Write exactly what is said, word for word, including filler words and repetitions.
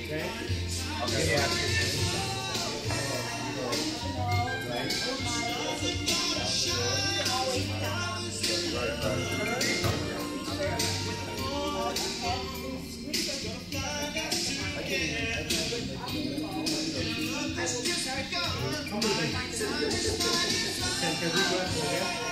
Okay? Okay. Yeah. Right, right. Can, can we go together?